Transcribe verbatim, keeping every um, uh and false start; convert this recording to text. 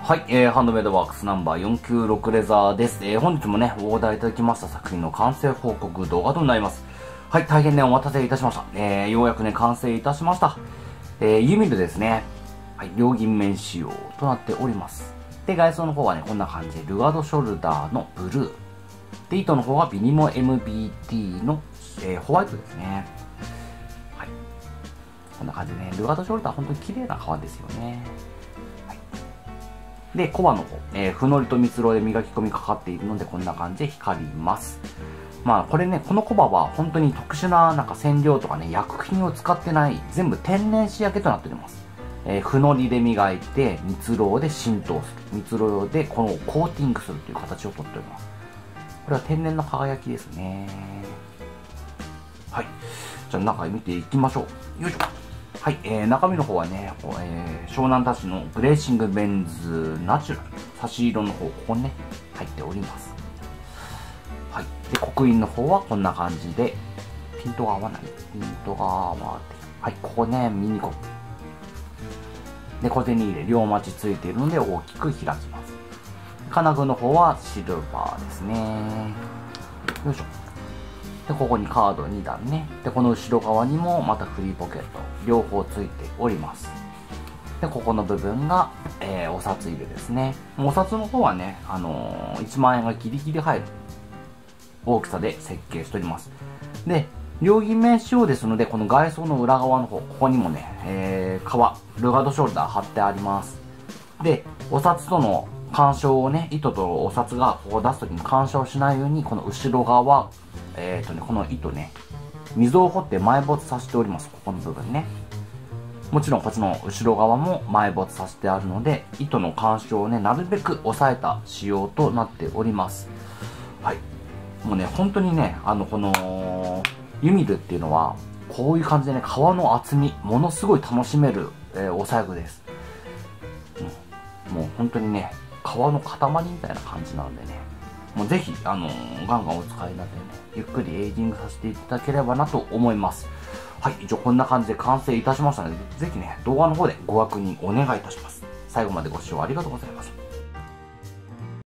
はい、えー、ハンドメイドワークスナンバーよんきゅうろくレザーです。えー、本日もね、オーダーいただきました作品の完成報告動画となります。はい、大変ね、お待たせいたしました。えー、ようやくね、完成いたしました。えー、ユミルですね。はい、両銀面仕様となっております。で、外装の方はね、こんな感じで、ルアードショルダーのブルー。で、糸の方はビニモ エムビーティー の、えー、ホワイトですね。はい。こんな感じでね、ルアードショルダー、本当に綺麗な革ですよね。で、コバの方、えー、フノリと蜜蝋で磨き込みかかっているので、こんな感じで光ります。まあ、これね、このコバは本当に特殊ななんか染料とかね、薬品を使ってない、全部天然仕上げとなっております。えー、フノリで磨いて、蜜蝋で浸透する。蜜蝋でこのコーティングするという形をとっております。これは天然の輝きですね。はい。じゃあ中見ていきましょう。よいしょ。はい、えー、中身の方はね、えー、湘南田市のグレーシングベンズナチュラル、差し色の方、ここにね、入っております。はい。で、刻印の方はこんな感じで、ピントが合わない。ピントが合わない。はい、ここね、ミニコップ。で、小銭入れ、両待ちついているので大きく開きます。金具の方はシルバーですね。よいしょ。で、ここにカードにだんね。で、この後ろ側にもまたフリーポケット、両方ついております。で、ここの部分が、えー、お札入れですね。お札の方はね、あのー、いちまん円がギリギリ入る大きさで設計しております。で、両銀面仕様ですので、この外装の裏側の方、ここにもね、えー、革、ルガードショルダー貼ってあります。で、お札との干渉をね、糸とお札がここ出すときに干渉しないように、この後ろ側、えっとね、この糸ね、溝を掘って埋没させております。ここの部分ね。もちろんこっちの後ろ側も埋没させてあるので、糸の干渉をね、なるべく抑えた仕様となっております。はい。もうね、本当にね、あの、この、ユミルっていうのは、こういう感じでね、革の厚み、ものすごい楽しめる、えー、お財布です。うん、もう本当にね、革の塊みたいな感じなのでね、もうぜひ、あのー、ガンガンお使いになってね、ゆっくりエイジングさせていただければなと思います。はい、一応こんな感じで完成いたしましたので、ぜひね、動画の方でご確認お願いいたします。最後までご視聴ありがとうございました。